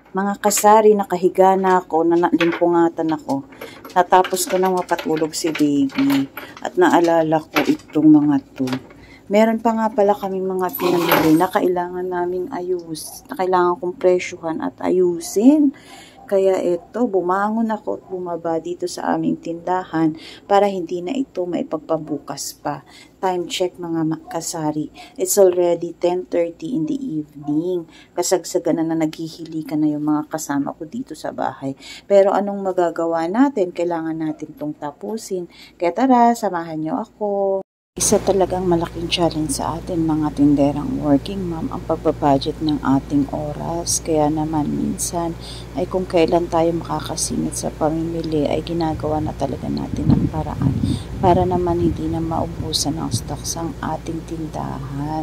Mga kasari, nakahiga na ako, nalimpungatan ako. Natapos ko nang mapatulog si baby at naalala ko itong mga to. Meron pa nga pala kaming mga pinamili na kailangan naming na kailangan kong presyuhan at ayusin. Kaya ito, bumangon ako at bumaba dito sa aming tindahan para hindi na ito maipagpabukas pa. Time check mga kasari. It's already 10:30 in the evening. Kasagsagan na naghihilikan na yung mga kasama ko dito sa bahay. Pero anong magagawa natin? Kailangan natin itong tapusin. Kaya tara, samahan niyo ako. Isa talagang malaking challenge sa atin mga tinderang working mom ang pagbabudget ng ating oras. Kaya naman minsan ay kung kailan tayo makakasingit sa pamimili ay ginagawa na talaga natin ang paraan para naman hindi na maubusan ng stocks ang ating tindahan.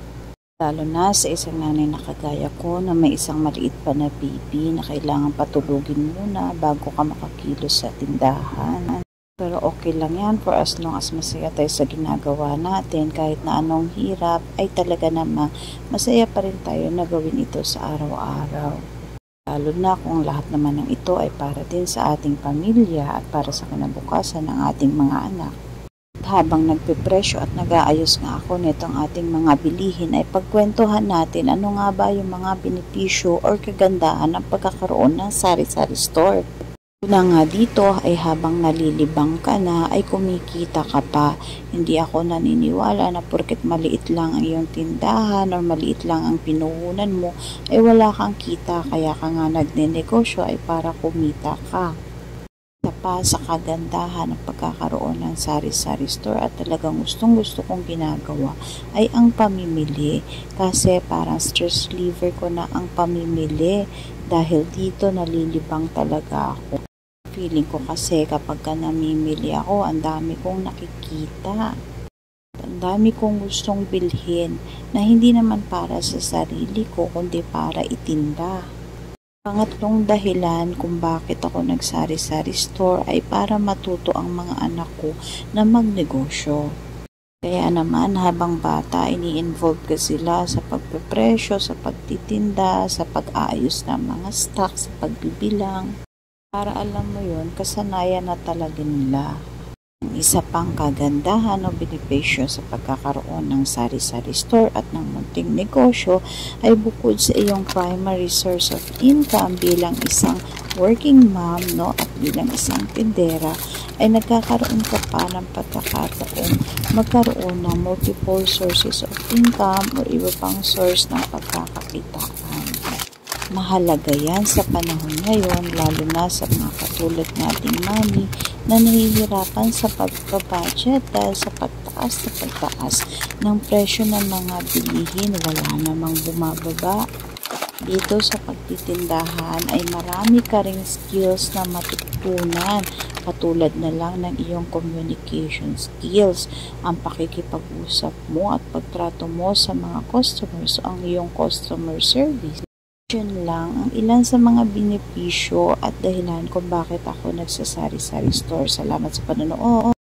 Lalo na sa isang nanay na kagaya ko na may isang maliit pa na baby na kailangan patulugin muna bago ka makakilos sa tindahan. Pero okay lang yan for as long as masaya tayo sa ginagawa natin. Kahit na anong hirap ay talaga namang masaya pa rin tayo na gawin ito sa araw-araw. Lalo na kung lahat naman ng ito ay para din sa ating pamilya at para sa kinabukasan ng ating mga anak. At habang nagpipresyo at nag-aayos nga ako nitong ating mga bilihin ay pagkwentuhan natin ano nga ba yung mga benepisyo or kagandahan ng pagkakaroon ng sari-sari store. Una nga dito ay habang nalilibang ka na ay kumikita ka pa. Hindi ako naniniwala na porket maliit lang ang iyong tindahan or maliit lang ang pinuhunan mo ay wala kang kita kaya ka nga nagnenegosyo ay para kumita ka. Isa pa sa kagandahan ng pagkakaroon ng sari-sari store at talagang gustong-gusto kong ginagawa ay ang pamimili kasi parang stress reliever ko na ang pamimili dahil dito nalilibang talaga ako. Feeling ko kasi kapag namimili ako, ang dami kong nakikita. Ang dami kong gustong bilhin na hindi naman para sa sarili ko kundi para itinda. Pangatlong dahilan kung bakit ako nagsari-sari store ay para matuto ang mga anak ko na magnegosyo. Kaya naman habang bata, ini-involve ko sila sa pagpepresyo, sa pagtitinda, sa pag-aayos ng mga stocks, sa pagbibilang. Para alam mo yun, kasanayan na talaga nila. Ang isa pang kagandahan o benepisyo sa pagkakaroon ng sari-sari store at ng munting negosyo ay bukod sa iyong primary source of income bilang isang working mom at bilang isang tindera ay nagkakaroon ka pa ng pagkakataon magkaroon ng multiple sources of income o iba pang source ng pagkakakitaan. Mahalaga yan sa panahon ngayon, lalo na sa mga katulad nating mami na nahihirapan sa pagpabudget dahil sa pagtaas ng presyo ng mga bilihin, wala namang bumababa. Dito sa pagtitindahan ay marami ka ring skills na matutunan, katulad na lang ng iyong communication skills, ang pakikipag-usap mo at pagtrato mo sa mga customers, ang iyong customer service. Yun lang ang ilan sa mga benepisyo at dahilan kung bakit ako nagsasari-sari store. Salamat sa panonood.